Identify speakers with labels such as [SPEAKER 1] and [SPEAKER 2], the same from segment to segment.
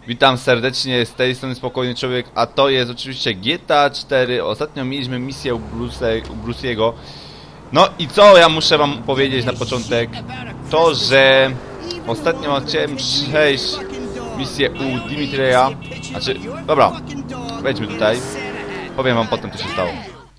[SPEAKER 1] Witam serdecznie, z tej strony Spokojny Człowiek, a to jest oczywiście GTA 4. Ostatnio mieliśmy misję u Bruce'ego. No i co ja muszę wam powiedzieć na początek? To, że ostatnio chciałem przejść misję u Dimitrija. Znaczy, dobra, wejdźmy tutaj. Powiem wam potem, co się stało.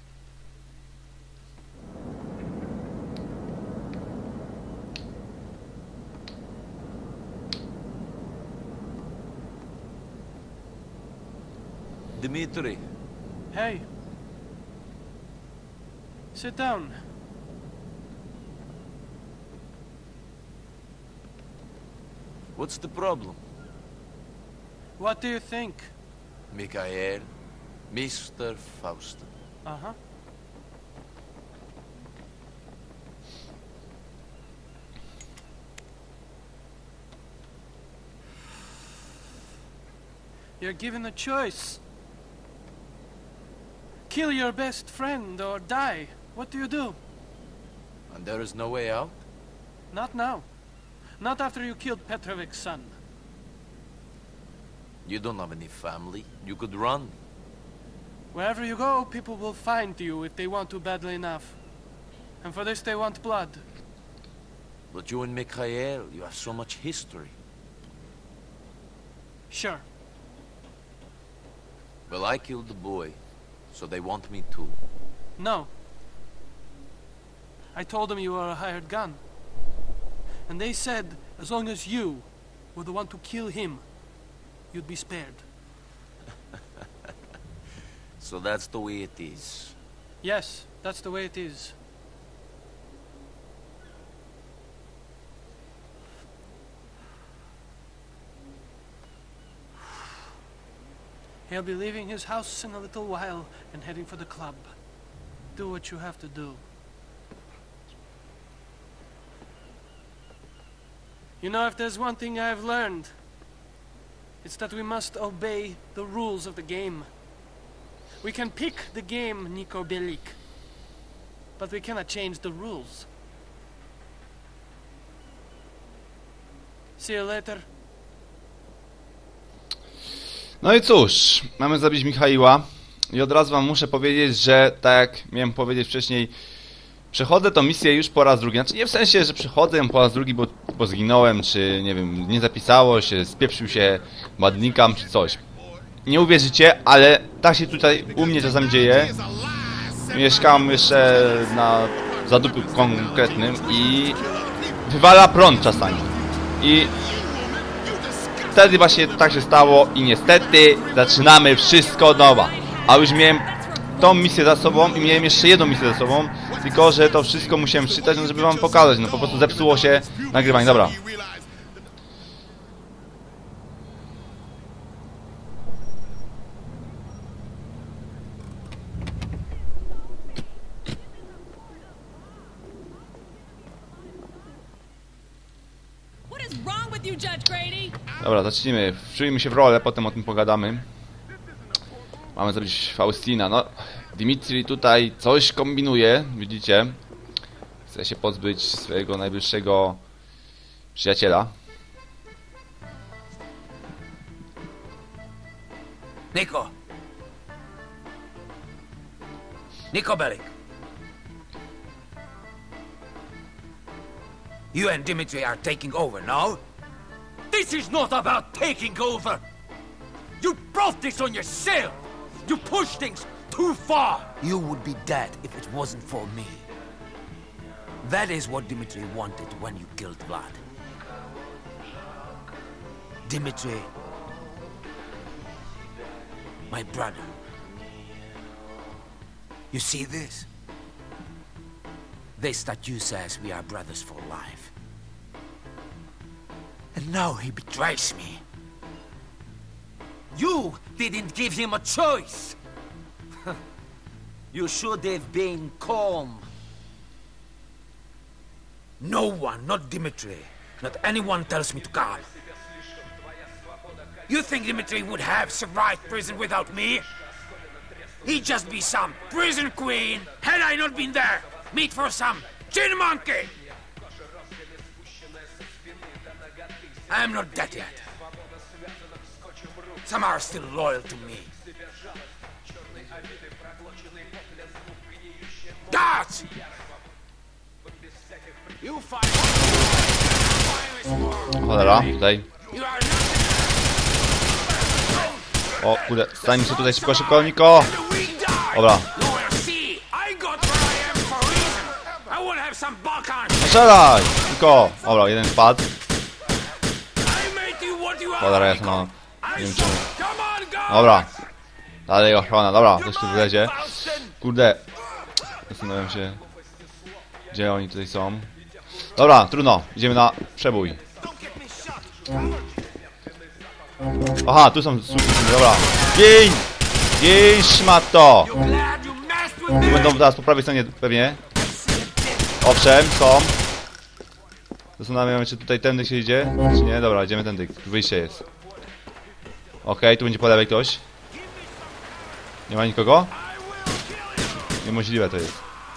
[SPEAKER 2] Dmitri.
[SPEAKER 3] Hey. Sit down.
[SPEAKER 2] What's the problem?
[SPEAKER 3] What do you think?
[SPEAKER 2] Mikhail, Mr. Faustin.
[SPEAKER 3] Uh-huh. You're given a choice. Kill your best friend or die. What do you do?
[SPEAKER 2] And there is no way out?
[SPEAKER 3] Not now. Not after you killed Petrovic's son.
[SPEAKER 2] You don't have any family. You could run.
[SPEAKER 3] Wherever you go, people will find you if they want to badly enough. And for this they want blood.
[SPEAKER 2] But you and Mikhail, you have so much history.
[SPEAKER 3] Sure.
[SPEAKER 2] Well, I killed the boy, so they want me too.
[SPEAKER 3] No. I told them you were a hired gun. And they said, as long as you were the one to kill him, you'd be spared.
[SPEAKER 2] So that's the way it is.
[SPEAKER 3] Yes, that's the way it is. He'll be leaving his house in a little while and heading for the club. Do what you have to do. You know, if there's one thing I've learned, it's that we must obey the rules of the game. We can pick the game, Niko Bellic, but we cannot change the rules. See you later.
[SPEAKER 1] No i cóż, mamy zabić Michaiła. I od razu wam muszę powiedzieć, że tak jak miałem powiedzieć wcześniej, przechodzę tą misję już po raz drugi. Znaczy nie w sensie, że przechodzę ją po raz drugi, bo zginąłem, czy nie wiem, nie zapisało się, spieprzył się badnikam, czy coś. Nie uwierzycie, ale tak się tutaj u mnie czasami dzieje. Mieszkam jeszcze na zadupiu konkretnym i wywala prąd czasami. I wtedy właśnie tak się stało i niestety zaczynamy wszystko od nowa. A już miałem tą misję za sobą i miałem jeszcze jedną misję za sobą, tylko że to wszystko musiałem czytać, no żeby wam pokazać, no po prostu zepsuło się nagrywanie, dobra. Dobra, zacznijmy. Wczujmy się w rolę, potem o tym pogadamy. Mamy zrobić Faustina. No, Dimitri tutaj coś kombinuje, widzicie. Chce się pozbyć swojego najbliższego przyjaciela.
[SPEAKER 4] Niko Bellic. You and Dimitri are taking over, no? This is not about taking over! You brought this on yourself! You pushed things too far! You would be dead if it wasn't for me. That is what Dimitri wanted when you killed Vlad. Dimitri, my brother. You see this? This statue says we are brothers for life. And now he betrays me. You didn't give him a choice! You should have been calm. No one, not Dimitri, not anyone tells me to calm. You think Dimitri would have survived prison without me? He'd just be some prison queen, had I not been there. Meat for some chin monkey! I'm not dead yet. are still loyal to me. Guards! You fight.
[SPEAKER 1] Cholera, tutaj.
[SPEAKER 4] You are not
[SPEAKER 1] O, kurde, stańmy się tutaj szybko, szybko, Niko!
[SPEAKER 4] the weak die.
[SPEAKER 1] Dobra.
[SPEAKER 4] Lawyer, see, I got where I am for a reason. I won't have some Balkan.
[SPEAKER 1] Strzelaj! Niko! Dobra, jeden spadł.
[SPEAKER 4] I made you what you are.
[SPEAKER 1] Cholera, jest no.
[SPEAKER 4] I
[SPEAKER 1] Nie wiem
[SPEAKER 4] saw.
[SPEAKER 1] czemu.
[SPEAKER 4] Come on, guys.
[SPEAKER 1] Dobra. Dalej ochrona, dobra, ktoś tu wlezie. Kurde. Zastanawiam się, gdzie oni tutaj są. Dobra, trudno, idziemy na przebój. Aha, tu są suki, dobra. Gin! Gin, szmato!
[SPEAKER 4] Glad you messed with
[SPEAKER 1] Tu
[SPEAKER 4] me.
[SPEAKER 1] będą teraz po prawej stronie pewnie. Owszem, są. Zastanawiam się, czy tutaj tędy się idzie, czy nie? Dobra, idziemy tędy, wyjście jest. Okej, tu będzie po lewej ktoś. Nie ma nikogo? Niemożliwe to jest.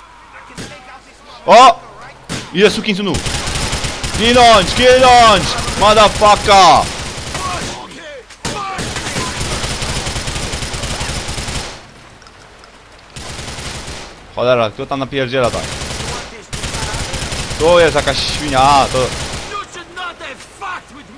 [SPEAKER 1] O! Ile sukinsynów! Ginąć! Ginąć! Motherfucker! Cholera, kto tam napierdziela tak? Tu jest jakaś świnia, a to...
[SPEAKER 4] You should not have fucked with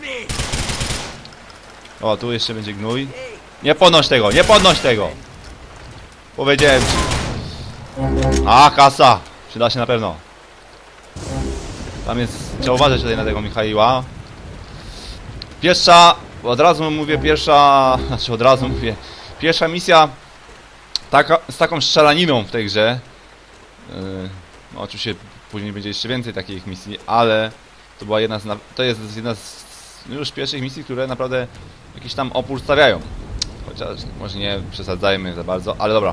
[SPEAKER 4] me.
[SPEAKER 1] O, tu jeszcze będzie gnój. Nie podnoś tego, nie podnoś tego! Powiedziałem ci. A, kasa! Przyda się na pewno. Tam jest... Trzeba uważać tutaj na tego Michaiła. Pierwsza... Od razu mówię pierwsza... Znaczy od razu mówię... Pierwsza misja... z taką strzelaniną w tej grze. No, oczywiście później będzie jeszcze więcej takich misji, ale... To była jedna z... To jest jedna z... Już pierwszych misji, które naprawdę... Jakiś tam opór stawiają. Chociaż może nie przesadzajmy za bardzo, ale dobra.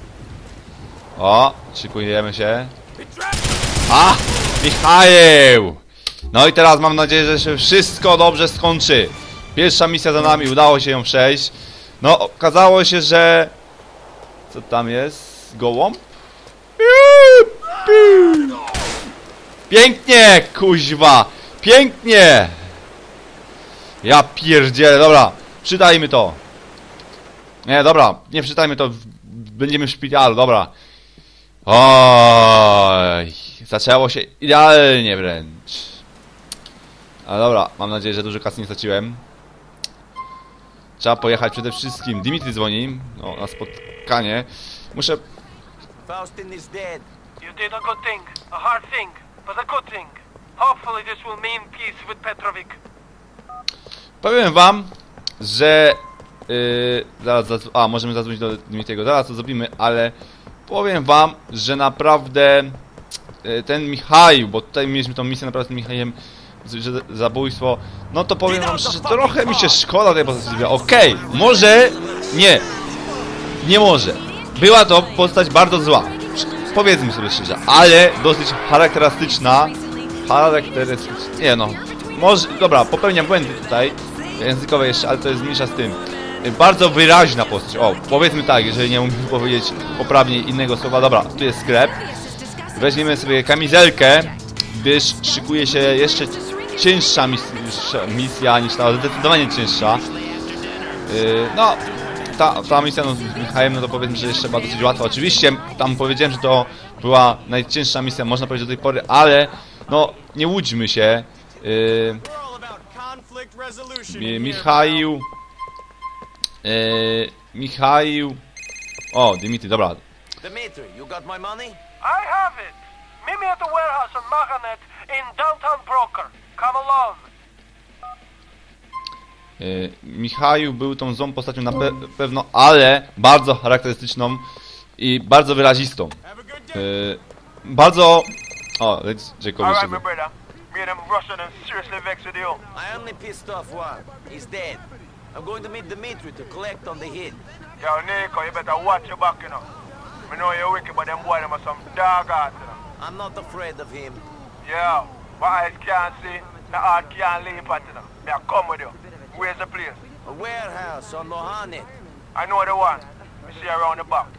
[SPEAKER 1] O, szykujemy się. A! Michał! No i teraz mam nadzieję, że się wszystko dobrze skończy. Pierwsza misja za nami, udało się ją przejść. No, okazało się, że... Co tam jest? Gołąb? Pięknie, kuźwa! Pięknie! Ja pierdzielę, dobra. Czytajmy to. Nie, dobra, nie przeczytajmy to. Będziemy w szpitalu, dobra. Oj, zaczęło się idealnie wręcz. Ale dobra, mam nadzieję, że dużo kasy nie straciłem. Trzeba pojechać przede wszystkim. Dimitri dzwoni na spotkanie. Muszę...
[SPEAKER 2] Faustin is dead.
[SPEAKER 3] You did a good thing, a hard thing, but a good thing. Hopefully this will mean peace with Petrovic.
[SPEAKER 1] Powiem wam, że... zaraz możemy zadzwonić do Dimitriego. Zaraz to zrobimy, ale... Powiem wam, że naprawdę... ten Michał, bo tutaj mieliśmy tą misję naprawdę z Michałem, zabójstwo, no to powiem wam, że trochę mi się szkoda tej postaci. Okej, może nie może. Była to postać bardzo zła, powiedzmy sobie szczerze, ale dosyć charakterystyczna. Nie no, może, dobra, popełniam błędy tutaj językowe jeszcze, ale to jest mniejsza z tym. Bardzo wyraźna postać, o, powiedzmy tak, jeżeli nie umiem powiedzieć poprawnie innego słowa. Dobra, tu jest sklep. Weźmiemy sobie kamizelkę, gdyż szykuje się jeszcze cięższa misja niż ta, zdecydowanie cięższa. No, ta misja no, z Michałem, no to powiedzmy, że jeszcze była dosyć łatwa. Oczywiście, tam powiedziałem, że to była najcięższa misja, można powiedzieć do tej pory, ale no, nie łudźmy się. Michał... O, Dimitri, dobra.
[SPEAKER 2] Dimitri, you got my money?
[SPEAKER 3] I have it. Meet me at the warehouse on Mahanet in downtown Broker. Come along.
[SPEAKER 1] Michał był tą złą postacią na pewno, ale bardzo charakterystyczną i bardzo wyrazistą. Bardzo... O, Jacob jeszcze był.
[SPEAKER 2] I only pissed off one. He's dead. I'm going to meet Dimitri to collect on the hit.
[SPEAKER 5] Yo, Nico, you better watch your back, you know. I know you're wicked, but them boys, them are some dog ass, you know.
[SPEAKER 2] I'm not afraid of him.
[SPEAKER 5] Yeah, my eyes can't see, the heart can't leap at, you know. Me, I come with you. Where's the place?
[SPEAKER 2] A warehouse on Mohanet.
[SPEAKER 5] I know the one. We see around the back.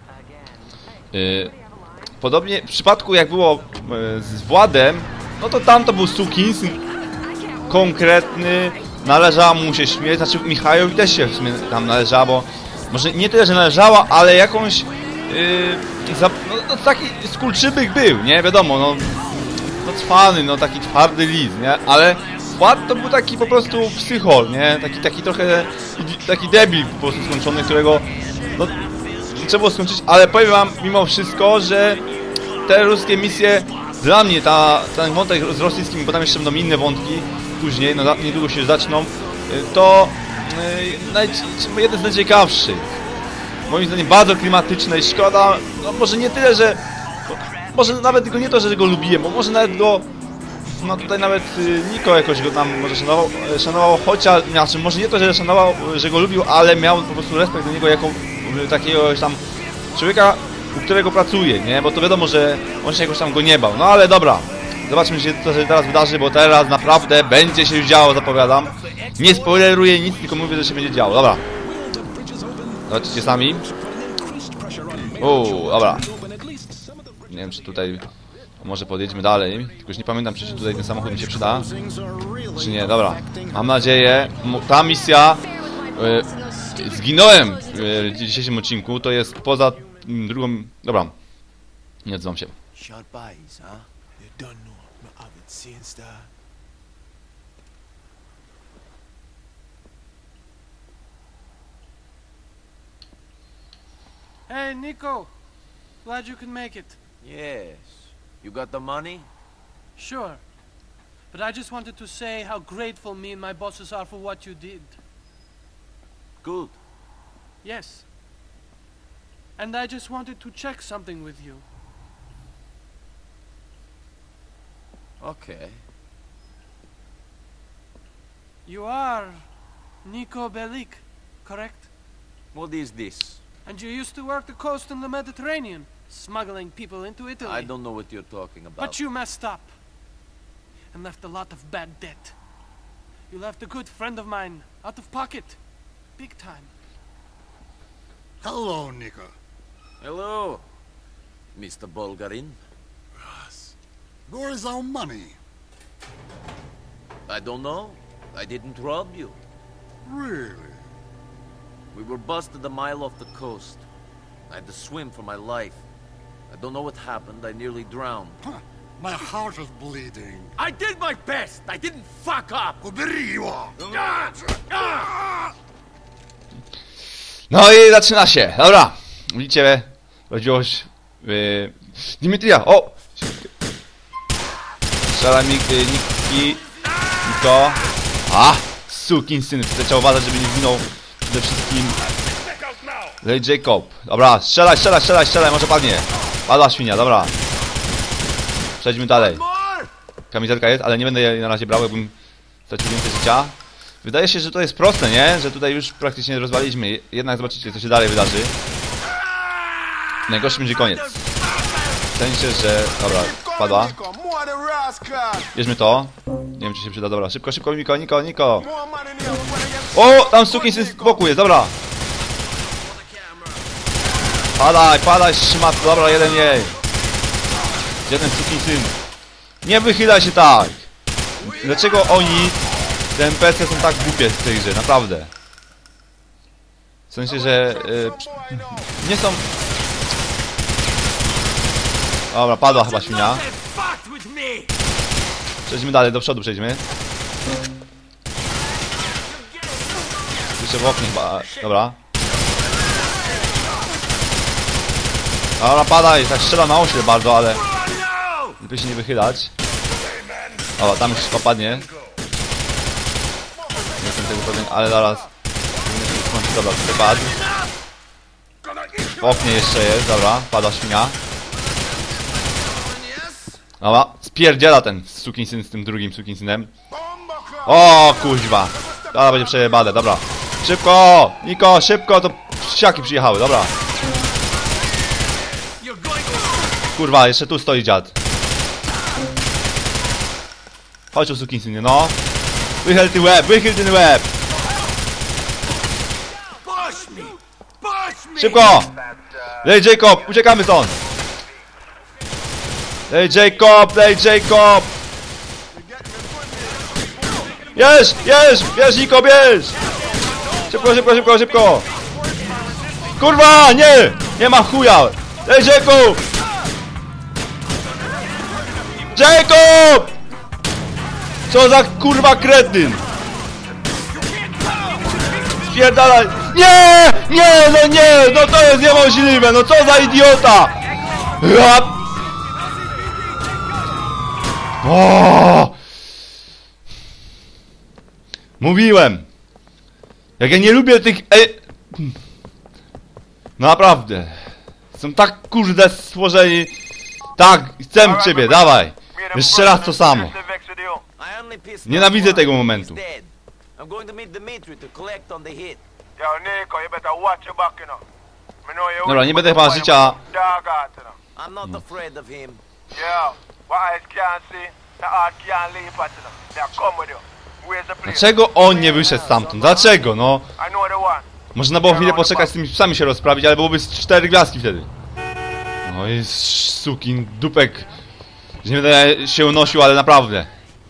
[SPEAKER 1] Podobnie w przypadku jak było z Władem, no to tam to był sukinsyn konkretny, należała mu się śmierć, znaczy Michałowi też się w sumie tam należała, bo może nie tyle, że należała, ale jakąś no taki skurczybyk był, nie? Wiadomo, no cwany, no taki twardy lis, nie? Ale Wład to był taki po prostu psychol, nie? Taki trochę taki debil po prostu skończony, którego no trzeba było skończyć, ale powiem wam mimo wszystko, że te ruskie misje dla mnie, ten wątek z rosyjskimi, bo tam jeszcze będą inne wątki później, no niedługo się zaczną, to jeden z najciekawszych. Moim zdaniem bardzo klimatyczne i szkoda, no może nie tyle, że... Może nawet tylko nie to, że go lubiłem, bo może nawet go... No tutaj nawet Niko jakoś go tam może szanował, chociaż... Znaczy może nie to, że szanował, że go lubił, ale miał po prostu respekt do niego jako takiego tam człowieka, u którego pracuje, nie? Bo to wiadomo, że on się jakoś tam go nie bał. No ale dobra, zobaczmy się co się teraz wydarzy, bo teraz naprawdę będzie się już działo, zapowiadam. Nie spoileruję nic, tylko mówię, że się będzie działo, dobra. Zobaczcie sami. Dobra. Nie wiem, czy tutaj może podjedźmy dalej. Tylko już nie pamiętam, czy tutaj ten samochód mi się przyda. Czy nie, dobra. Mam nadzieję. Ta misja... Zginąłem w dzisiejszym odcinku. To jest poza drugą... Dobra. Nie odzywam się.
[SPEAKER 3] Hey, Nico. Glad you could make it.
[SPEAKER 2] Yes. You got the money?
[SPEAKER 3] Sure. But I just wanted to say how grateful me and my bosses are for what you did.
[SPEAKER 2] Good.
[SPEAKER 3] Yes. And I just wanted to check something with you.
[SPEAKER 2] Okay.
[SPEAKER 3] You are Niko Bellic, correct?
[SPEAKER 2] What is this?
[SPEAKER 3] And you used to work the coast in the Mediterranean, smuggling people into Italy.
[SPEAKER 2] I don't know what you're talking about.
[SPEAKER 3] But you messed up. And left a lot of bad debt. You left a good friend of mine out of pocket. Big time.
[SPEAKER 6] Hello, Niko.
[SPEAKER 2] Hello, Mr. Bulgarin.
[SPEAKER 6] Where is our money?
[SPEAKER 2] I don't know. I didn't rob you.
[SPEAKER 6] Really?
[SPEAKER 2] We were busted a mile off the coast. I had to swim for my life. I don't know what happened. I nearly drowned.
[SPEAKER 6] Huh. My heart is bleeding.
[SPEAKER 4] I did my best. I didn't fuck up.
[SPEAKER 6] Uberiła!
[SPEAKER 1] No i zaczyna się. Dobra. Widzicie rozdziałość Dimitrija. O! Strzela Niko. Sukinsyn. Tutaj trzeba uważać, żeby nie zginął przede wszystkim Jacob. Dobra, strzelaj, może padnie. Padła świnia, dobra. Przejdźmy dalej. Kamizelka jest, ale nie będę jej na razie brał, jakbym stracił więcej życia. Wydaje się, że to jest proste, nie? Że tutaj już praktycznie rozwaliliśmy. Jednak zobaczycie, co się dalej wydarzy. Najgorszy będzie koniec. W sensie, że... Dobra, padła. Bierzmy to. Nie wiem, czy się przyda. Dobra, szybko, Niko. O, tam sukinsyn z boku jest, dobra. Padaj, szmat. Dobra, jeden jej. Jeden sukinsyn. Nie wychylaj się tak. Dlaczego oni, te NPC są tak głupie w tej grze, naprawdę. W sensie, że nie są... Dobra, padła chyba świnia. Przejdźmy dalej, do przodu przejdźmy. Jeszcze w oknie chyba, dobra. Dobra, padaj, tak strzela na ośle bardzo, ale... Lepiej się nie wychylać. O, tam już popadnie. Nie jestem tego pewien, ale zaraz... Dobra, tutaj padł. W oknie jeszcze jest, dobra, pada świnia. Dobra, spierdziela ten sukinsyn z tym drugim sukinsynem. O, kuźwa. Dobra, będzie przejebane, dobra. Szybko! Niko, szybko, to psiaki przyjechały, dobra. Kurwa, jeszcze tu stoi dziad. Chodź o sukinsynie, no. Wychyl ten łeb! Szybko! Lej Jacob, uciekamy stąd! Lej Jacob! Bierz, Niko, bierz! Szybko! Kurwa, nie! Nie ma chuja! Ej, Jacob! Jacob! Co za kurwa kretyn! Spierdalaj! Nie! No to jest niemożliwe! No co za idiota! O! Mówiłem! Jak ja nie lubię tych... No naprawdę. Są tak kurde stworzeni. Tak, chcę ciebie, dawaj. Jeszcze raz to samo. Nienawidzę tego momentu.
[SPEAKER 2] I'm going to meet Dimitri to collect on the hit.
[SPEAKER 5] Yo, Nico, you better watch your back, you know. Me know you
[SPEAKER 1] Dobra, nie będę chyba życia...
[SPEAKER 5] dog out, you know.
[SPEAKER 2] I'm not afraid of him.
[SPEAKER 5] Yo, what eyes can't see, the heart can't leave at, you know. They'll come with you. Where's the place?
[SPEAKER 1] Dlaczego on nie wyszedł stamtąd? Dlaczego, no?
[SPEAKER 5] I know the one.
[SPEAKER 1] Można było chwilę poczekać z tymi psami się rozprawić, ale byłoby 4 gwiazdki wtedy. No i sukin dupek. Że nie będę się unosił, ale naprawdę.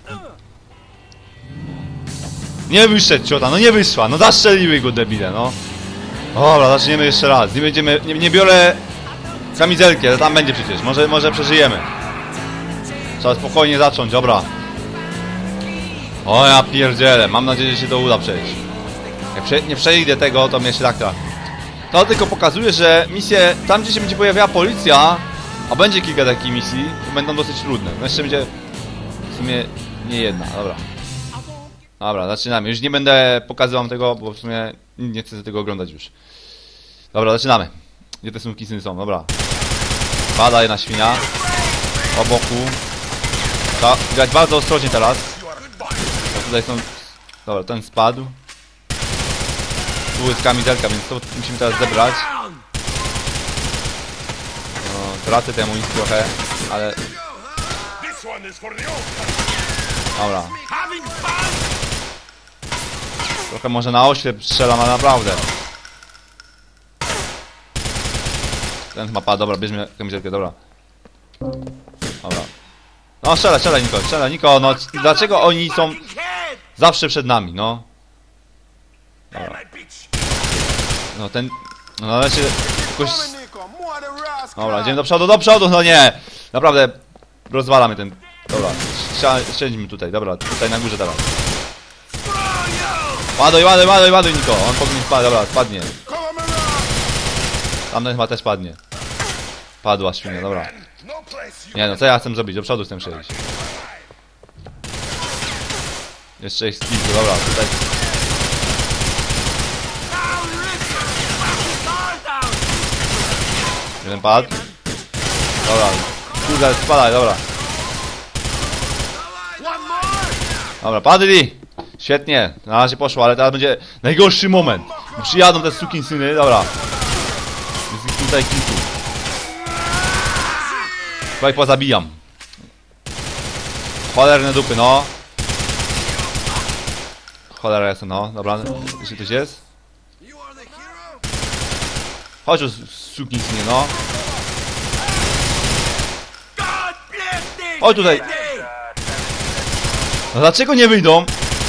[SPEAKER 1] Nie wyszedł ciota, no nie wyszła, no zastrzeliły go debile, no. Dobra, zaczniemy jeszcze raz. Nie biorę kamizelki, ale tam będzie przecież, może przeżyjemy. Trzeba spokojnie zacząć, dobra. O ja pierdzielę, mam nadzieję, że się to uda przejść. Jak nie przejdę tego, to mnie się tak trafi. To tylko pokazuje, że misje, tam gdzie się będzie pojawiała policja, a będzie kilka takich misji, to będą dosyć trudne. No jeszcze będzie w sumie nie jedna, dobra. Dobra, zaczynamy. Już nie będę pokazywał tego, bo w sumie nie chcę tego oglądać już. Dobra, zaczynamy. Gdzie te sukisyny są? Dobra. Pada jedna świnia. Po boku. To grać bardzo ostrożnie teraz. Bo tutaj są... Dobra, ten spadł. Tu jest kamizelka, więc to musimy teraz zebrać. No, tracę tej amunicji trochę, ale... Dobra. Trochę może na oślep strzelam, ale naprawdę. Ten mapa, dobra, bierzmy kamizelkę, dobra. Dobra. No strzelaj Niko, no dlaczego oni są zawsze przed nami, no? Dobra. No ten... No należy jakoś... Dobra, idziemy do przodu, no nie! Naprawdę, rozwalamy ten... Dobra, siedzimy tutaj, dobra, tutaj na górze teraz. Ładuj Niko, on powinien spadać, dobra, spadnie. Tamten chyba też padnie. Padła świnia, dobra. Nie no, co ja chcę zrobić? Do przodu chcę przejść. Jeszcze ich skilku, dobra, tutaj. Jeden padł. Dobra, kurde, spadaj, dobra. Dobra, padli! Świetnie, na razie poszło, ale teraz będzie najgorszy moment. Przyjadą te sukinsyny, dobra. Jest ich tutaj kilku. Chyba ich pozabijam. Cholerne dupy, no. Cholera jestem, no. Dobra, jeśli ktoś jest. Chodź o sukinsynie, no. Chodź tutaj. No dlaczego nie wyjdą?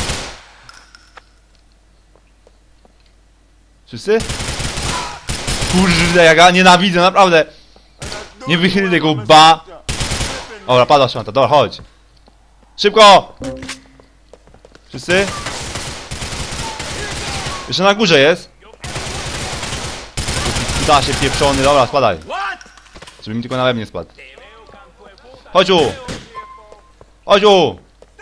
[SPEAKER 1] Wszyscy? Kurde, jak ja nienawidzę, naprawdę. Nie wychyli tego ba. Dobra, padła szmata, dobra, chodź. Szybko! Wszyscy? Jeszcze na górze jest. Da się pieprzony, dobra, spadaj. Żeby mi tylko na łeb nie spadł. Chodź tu! Chodź tu!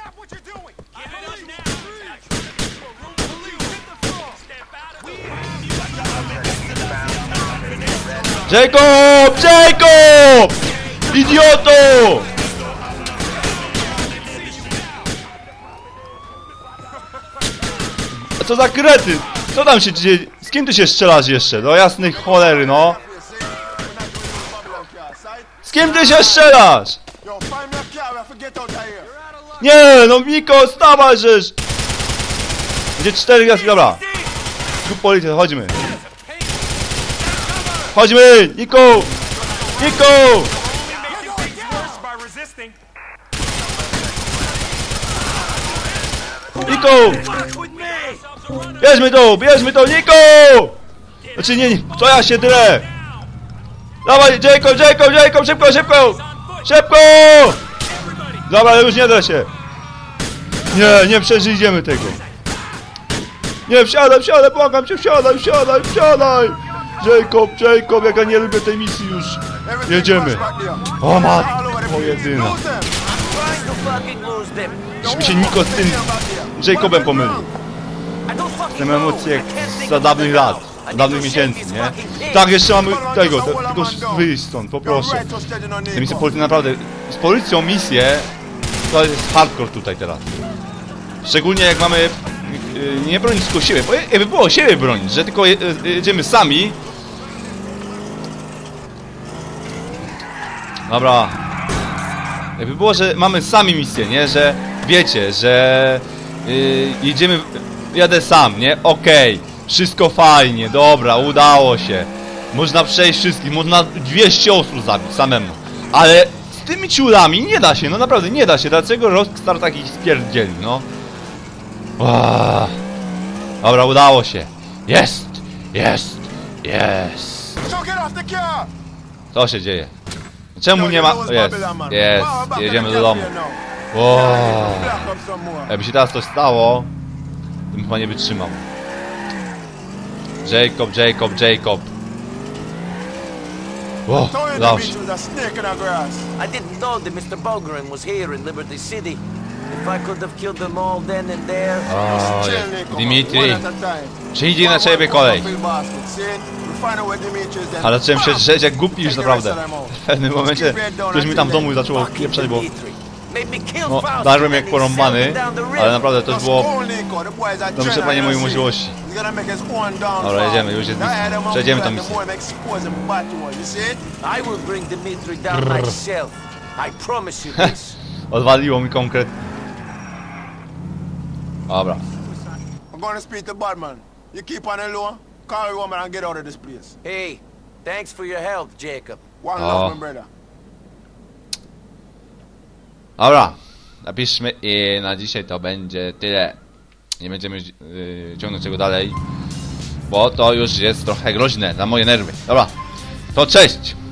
[SPEAKER 1] Jacob! Idioto! A co za krety? Co tam się dzieje? Z kim ty się strzelasz jeszcze? Do jasnej cholery, no. Z kim ty się strzelasz? Nie, no Miko, stawaj, żeż! Będzie 4 gwiazdki, dobra. Tu policja, chodźmy. Chodźmy! Niko! Niko! Niku! Bierzmy to, Niku! Znaczy nie, co ja się drę? Dawaj, Jacob, szybko! Dobra, już nie da się. Nie przeżyjemy tego. Nie, wsiadaj, błagam cię, wsiadaj! Jacob, jak ja nie lubię tej misji już. Jedziemy. O matko jedyna. Już mi się Niko z tym Jacobem pomylił. Te emocje jak za dawnych lat, dawnych miesięcy, nie? Tak, jeszcze mamy tego, tylko wyjść stąd, poproszę. Te misje policji naprawdę, z policją misje, to jest hardcore tutaj teraz. Szczególnie jak mamy nie bronić tylko siebie, bo jakby było siebie bronić, że tylko jedziemy sami. Dobra. Jakby było, że mamy sami misję, nie? Że wiecie, że jedziemy, jadę sam, nie? Okej, wszystko fajnie, dobra, udało się. Można przejść wszystkich, można 200 osób zabić samemu. Ale z tymi ciulami nie da się, no naprawdę nie da się. Dlaczego Rockstar takich spierdzieli, no? Dobra, udało się. Jest! Co się dzieje? Czemu nie ma... Jest, jedziemy do domu. Jakby się teraz coś stało, to bym chyba nie wytrzymał. Jacob. Udało się.
[SPEAKER 2] I didn't know that Mr. Bulgaren was here in Liberty City. If I could have killed them all then and there.
[SPEAKER 1] Dimitri, czy idzie na ciebie kolej? Ale zacząłem się drzeć jak głupi już naprawdę. W pewnym momencie ktoś mi tam w domu zaczęło pieprzać, bo... No, darłem jak porąbany, ale naprawdę to było... To wyczerpanie mojej możliwości. Dobra, jedziemy, już jest misja. Przejdziemy tą misję. Odwaliło mi konkret. Dobra.
[SPEAKER 5] I'm going to speak to Batman. You keep on the low, call your woman and get out of this place.
[SPEAKER 2] Hey, thanks for your help, Jacob.
[SPEAKER 5] One love, my brother.
[SPEAKER 1] Dobra, napiszmy i na dzisiaj to będzie tyle. Nie będziemy ciągnąć tego dalej, bo to już jest trochę groźne na moje nerwy. Dobra, to cześć!